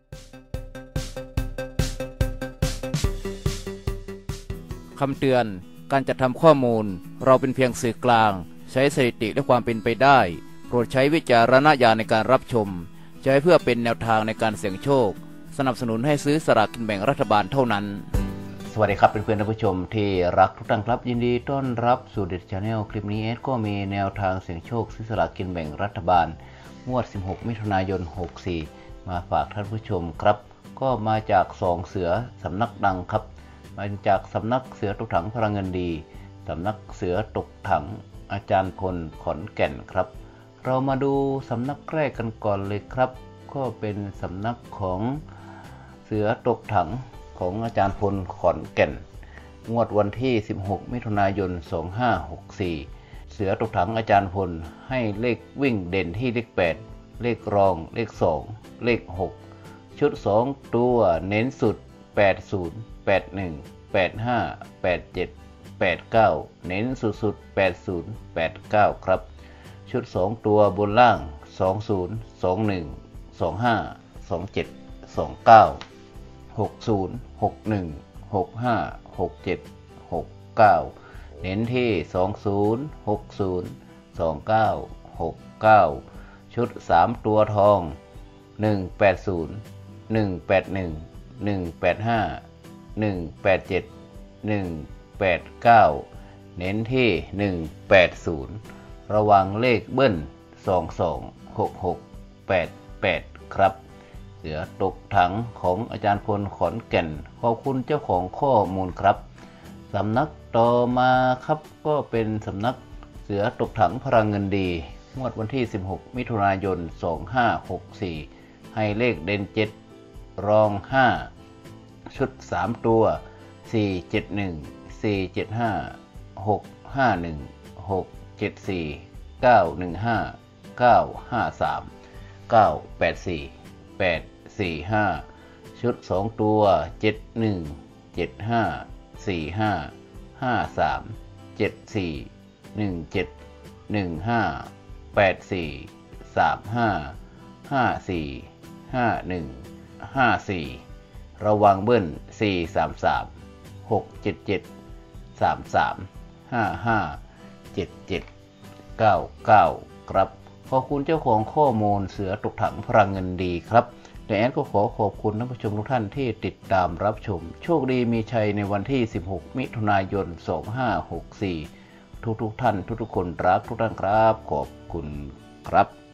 คำเตือนการจัดทำข้อมูลเราเป็นเพียงสื่อกลางใช้สถิติและความเป็นไปได้โปรดใช้วิจารณญาณในการรับชมใช้เพื่อเป็นแนวทางในการเสี่ยงโชคสนับสนุนให้ซื้อสลากกินแบ่งรัฐบาลเท่านั้นสวัสดีครับเพื่อนๆท่านผู้ชมที่รักทุกท่านครับยินดีต้อนรับสู่เด็ดชาแนลคลิปนี้ก็มีแนวทางเสี่ยงโชคซื้อสลากกินแบ่งรัฐบาลงวด16มิถุนายน64มาฝากท่านผู้ชมครับก็มาจาก2เสือสำนักดังครับมาจากสำนักเสือตกถังพลังเงินดีสำนักเสือตกถังอาจารย์พลขอนแก่นครับเรามาดูสำนักแรกกันก่อนเลยครับก็เป็นสำนักของเสือตกถังของอาจารย์พลขอนแก่นงวดวันที่16มิถุนายน2564เสือตกถังอาจารย์พลให้เลขวิ่งเด่นที่เลข8เลขรองเลข2เลข6ชุด2ตัวเน้นสุด80 81 85 87 89เน้นสุดๆ80 89ครับชุด2ตัวบนล่าง20 21 25 27 29 60 61 65 67 69เน้นที่20 60 29 69ชุด3ตัวทอง180 181 185 187 189เน้นที่180ระวังเลขเบิ้ล22 66 88ครับเสือตกถังของอาจารย์พลขอนแก่นขอบคุณเจ้าของข้อมูลครับสำนักต่อมาครับก็เป็นสำนักเสือตกถังพลังเงินดีงวดวันที่16มิถุนายน2564ให้เลขเด่น7รอง5ชุด3ตัว471 475 651 674 915 953 984 845ชุด2ตัว71 75 45 53 74 17 15 84 35 54 51 54ระวังเบิ้ล433 677 33 55 77 99ครับขอบคุณเจ้าของข้อมูลเสือตกถังพลังเงินดีครับแต่แอดก็ขอบคุณท่านผู้ชมทุกท่านที่ติดตามรับชมโชคดีมีชัยในวันที่16มิถุนายน2564ทุกท่านทุกคนรักทุกท่านครับขอบคุณครับ